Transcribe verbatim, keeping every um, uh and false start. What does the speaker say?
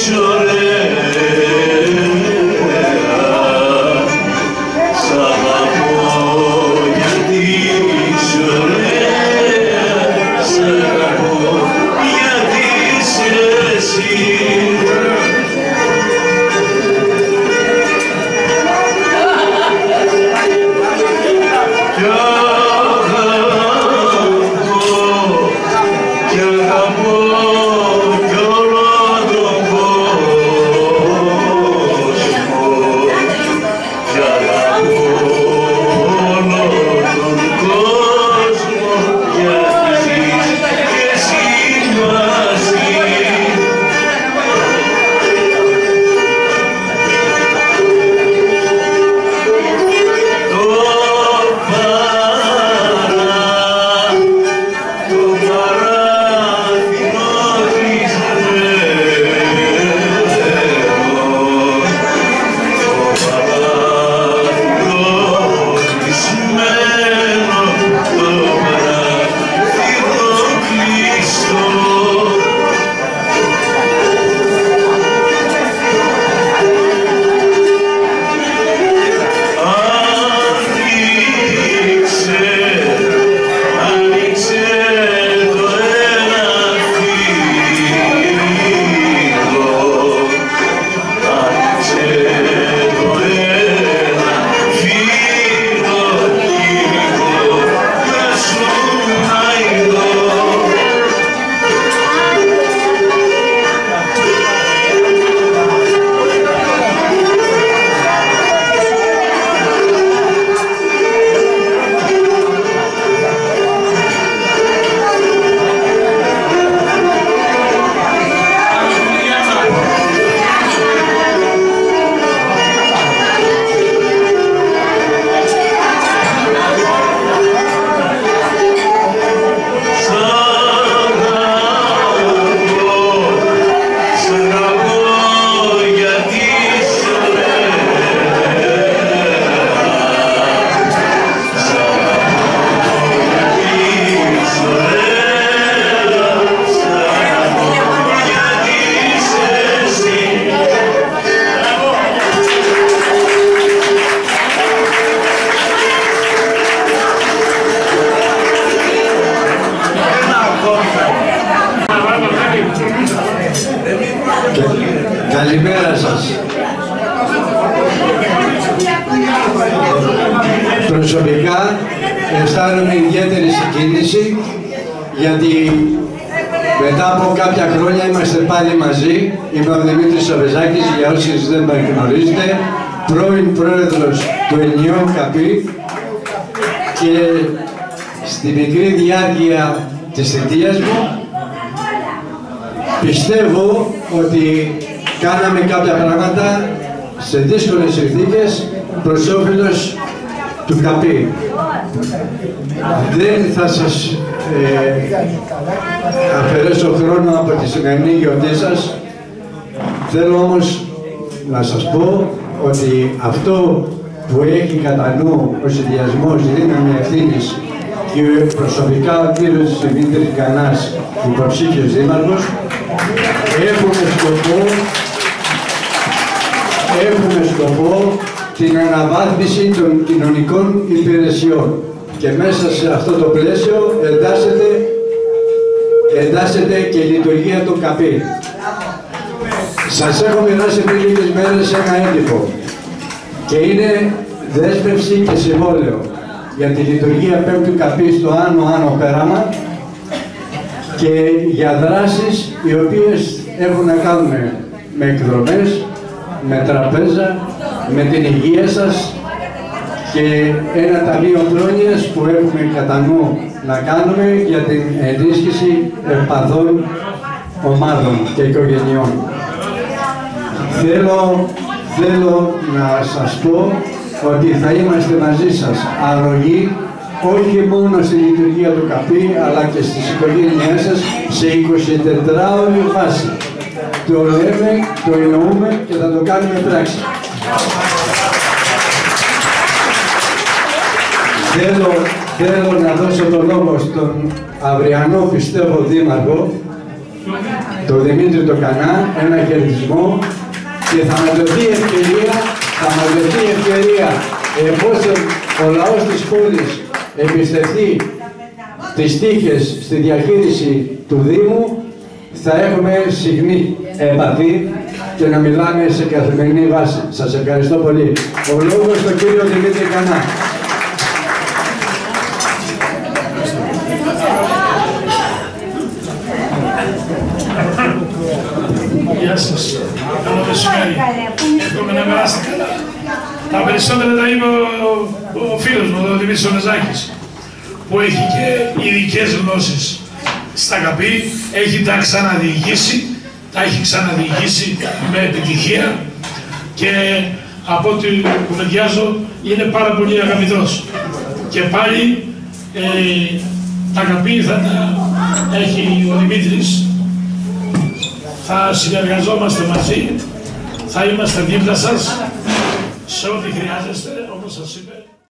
Καλημέρα σας. Προσωπικά αισθάνομαι ιδιαίτερη συγκίνηση γιατί μετά από κάποια χρόνια είμαστε πάλι μαζί. Είμαι ο Δημήτρης Σαβεζάκης, για όσους δεν με γνωρίζετε, πρώην πρόεδρος του Ενιαίου ΚΑΠΗ, και στη μικρή διάρκεια της θητείας μου πιστεύω ότι κάναμε κάποια πράγματα σε δύσκολες συνθήκες προς όφελος του ΚΑΠΗ. Δεν θα σας ε, αφαιρέσω χρόνο από τη σημερινή γιορτή σας. Θέλω όμως να σας πω ότι αυτό που έχει κατά νου ο συνδυασμός δύναμη ευθύνης και προσωπικά ο κύριος Δημήτρης Γκανάς, υποψήφιος δήμαρχος, έχουμε σκοπό, έχουμε σκοπό την αναβάθμιση των κοινωνικών υπηρεσιών. Και μέσα σε αυτό το πλαίσιο εντάσσεται, εντάσσεται και η λειτουργία του ΚΑΠΗ. Σας έχω μοιράσει πριν λίγες μέρες ένα έντυπο και είναι δέσμευση και συμβόλαιο για τη λειτουργία πέμπτου ΚΑΠΗ στο Άνω Άνω Πέραμα και για δράσεις οι οποίες έχουν να κάνουν με εκδρομές, με τραπέζα, με την υγεία σας και ένα ταμείο πρόνοιας που έχουμε κατά νου να κάνουμε για την ενίσχυση ευπαθών ομάδων και οικογενειών. Θέλω, θέλω να σας πω ότι θα είμαστε μαζί σας αρρωγοί, όχι μόνο στη λειτουργία του ΚΑΠΗ, αλλά και στις οικογένειές σας σε εικοσιτετράωρη βάση. Το λέμε, το εννοούμε και θα το κάνουμε πράξη. Θέλω, θέλω να δώσω το λόγο στον αυριανό, πιστεύω, δήμαρχο, τον Δημήτρη το Κανά, ένα χαιρετισμό και θα μας δοθεί ευκαιρία, θα μας δοθεί ευκαιρία εφόσον ο λαός της πόλης εμπιστευτεί τις τύχες στη διαχείριση του Δήμου, θα έχουμε συχνή επαφή και να μιλάμε σε καθημερινή βάση. Σας ευχαριστώ πολύ. Ο λόγος στον κύριο Δημήτρη Κανά. Γεια σας. Καλό μεσημέρι. Εύχομαι να περάσετε καλά. Τα περισσότερα τα είπε ο, ο φίλος μου, ο Δημήτρης Νεζάκης, που έχει και ειδικές γνώσεις στα ΚΑΠΗ, έχει τα ξαναδιηγήσει, τα έχει ξαναδιηγήσει με επιτυχία και από ό,τι κουβεντιάζω είναι πάρα πολύ αγαπητός. Και πάλι ε, τα ΚΑΠΗ θα τα έχει ο Δημήτρης. Θα συνεργαζόμαστε μαζί, θα είμαστε δίπλα σας σε ό,τι χρειάζεστε, όπως σας είπε.